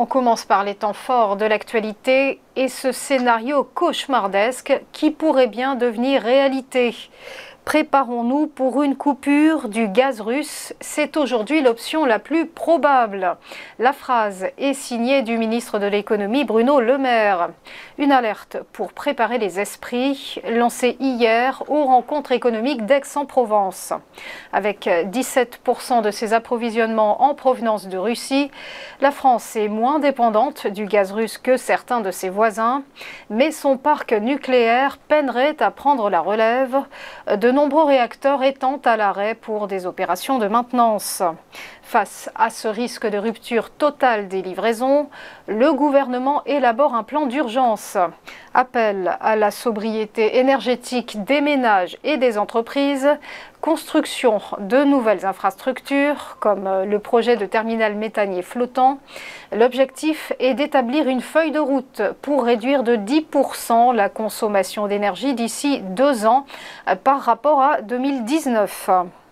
On commence par les temps forts de l'actualité et ce scénario cauchemardesque qui pourrait bien devenir réalité. Préparons-nous pour une coupure du gaz russe, c'est aujourd'hui l'option la plus probable. La phrase est signée du ministre de l'économie Bruno Le Maire. Une alerte pour préparer les esprits, lancée hier aux rencontres économiques d'Aix-en-Provence. Avec 17% de ses approvisionnements en provenance de Russie, la France est moins dépendante du gaz russe que certains de ses voisins, mais son parc nucléaire peinerait à prendre la relève, de nombreux réacteurs étant à l'arrêt pour des opérations de maintenance. Face à ce risque de rupture totale des livraisons, le gouvernement élabore un plan d'urgence. Appel à la sobriété énergétique des ménages et des entreprises, construction de nouvelles infrastructures comme le projet de terminal méthanier flottant. L'objectif est d'établir une feuille de route pour réduire de 10% la consommation d'énergie d'ici 2 ans par rapport à 2019.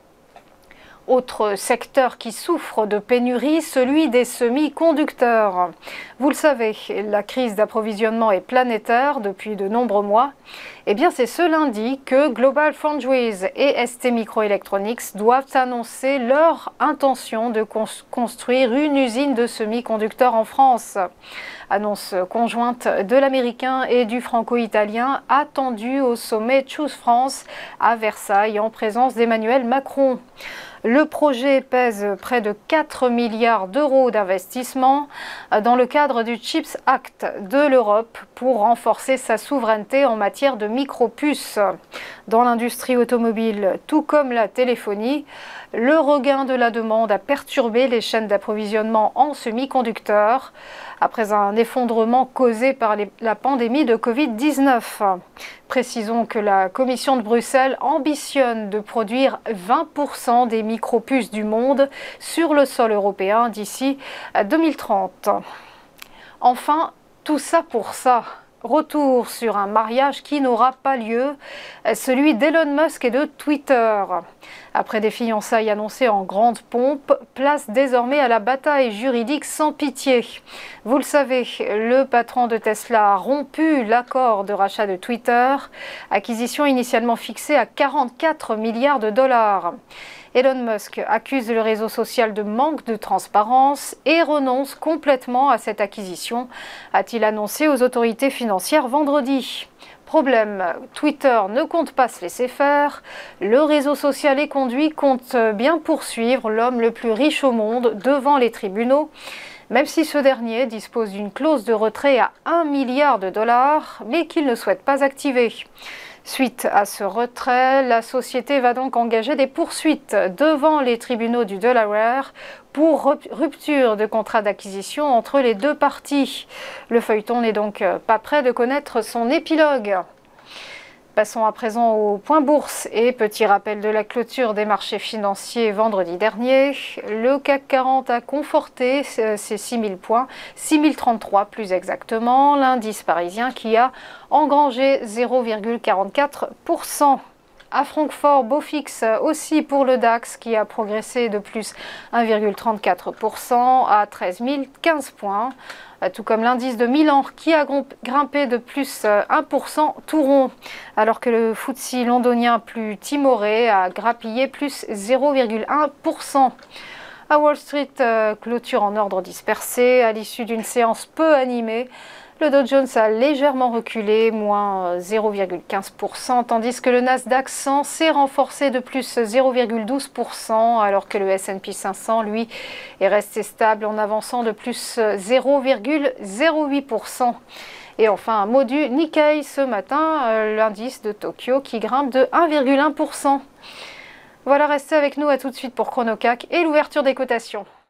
Autre secteur qui souffre de pénurie, celui des semi-conducteurs. Vous le savez, la crise d'approvisionnement est planétaire depuis de nombreux mois. Eh bien, c'est ce lundi que GlobalFoundries et STMicroelectronics doivent annoncer leur intention de construire une usine de semi-conducteurs en France. Annonce conjointe de l'américain et du franco-italien attendue au sommet Choose France à Versailles en présence d'Emmanuel Macron. Le projet pèse près de 4 milliards d'euros d'investissement dans le cadre du Chips Act de l'Europe pour renforcer sa souveraineté en matière de micropuces. Dans l'industrie automobile, tout comme la téléphonie, le regain de la demande a perturbé les chaînes d'approvisionnement en semi-conducteurs après un effondrement causé par la pandémie de Covid-19. Précisons que la Commission de Bruxelles ambitionne de produire 20% des micropuces du monde sur le sol européen d'ici 2030. Enfin, tout ça pour ça. Retour sur un mariage qui n'aura pas lieu, celui d'Elon Musk et de Twitter. Après des fiançailles annoncées en grande pompe, place désormais à la bataille juridique sans pitié. Vous le savez, le patron de Tesla a rompu l'accord de rachat de Twitter, acquisition initialement fixée à 44 milliards de dollars. Elon Musk accuse le réseau social de manque de transparence et renonce complètement à cette acquisition, a-t-il annoncé aux autorités financières vendredi. Problème, Twitter ne compte pas se laisser faire. Le réseau social et conduit compte bien poursuivre l'homme le plus riche au monde devant les tribunaux, même si ce dernier dispose d'une clause de retrait à 1 milliard de dollars, mais qu'il ne souhaite pas activer. Suite à ce retrait, la société va donc engager des poursuites devant les tribunaux du Delaware pour rupture de contrat d'acquisition entre les deux parties. Le feuilleton n'est donc pas près de connaître son épilogue. Passons à présent au point bourse et petit rappel de la clôture des marchés financiers vendredi dernier. Le CAC 40 a conforté ses 6000 points, 6033 plus exactement, l'indice parisien qui a engrangé 0,44%. À Francfort, Beaufix aussi pour le DAX qui a progressé de plus 1,34% à 13 015 points. Tout comme l'indice de Milan qui a grimpé de plus 1% tout rond, alors que le FTSE londonien plus timoré a grappillé plus 0,1%. À Wall Street, clôture en ordre dispersé à l'issue d'une séance peu animée. Le Dow Jones a légèrement reculé, moins 0,15%, tandis que le Nasdaq 100 s'est renforcé de plus 0,12%, alors que le S&P 500, lui, est resté stable en avançant de plus 0,08%. Et enfin, un mot du Nikkei ce matin, l'indice de Tokyo qui grimpe de 1,1%. Voilà, restez avec nous, à tout de suite pour ChronoCAC et l'ouverture des cotations.